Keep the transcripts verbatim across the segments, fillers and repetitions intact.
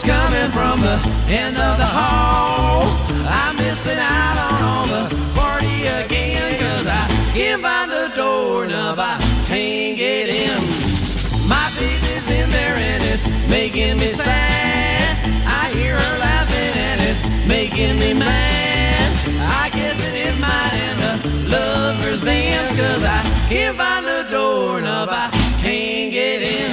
coming from the end of the hall. I'm missing out on all the party again, 'cause I can't find the doorknob, I can't get in. My baby's in there and it's making me sad. I hear her laughing and it's making me mad. I guess it is mine and the lovers dance, 'cause I can't find the doorknob, I can't get in.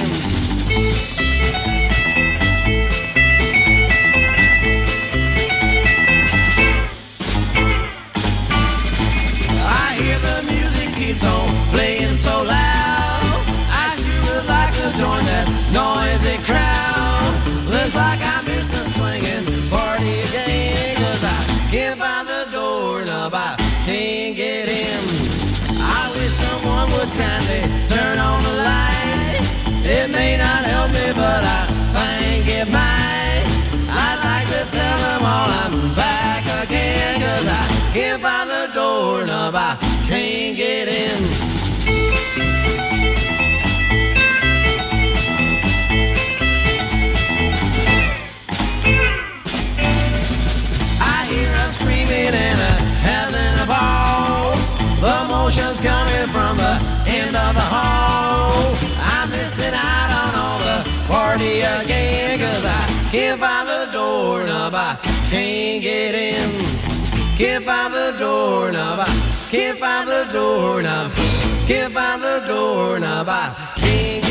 I hear the music keeps on playing so loud. I sure would like to join that noisy crowd. Looks like I missed the swinging party again, 'cause I can't find the doorknob, I can't get in. I wish someone would kindly turn on the light. It may not help me, but I think it might. I'd like to tell them all I'm back again, 'cause I can't find the doorknob, I can't get in. I hear her screaming and a having a ball. The motion's coming from the end of the hall. I'm missing out on all the party again, 'cause I can't find the doorknob, I can't get in. Can't find the doorknob, I can't find the doorknob. Can't find the doorknob, I can't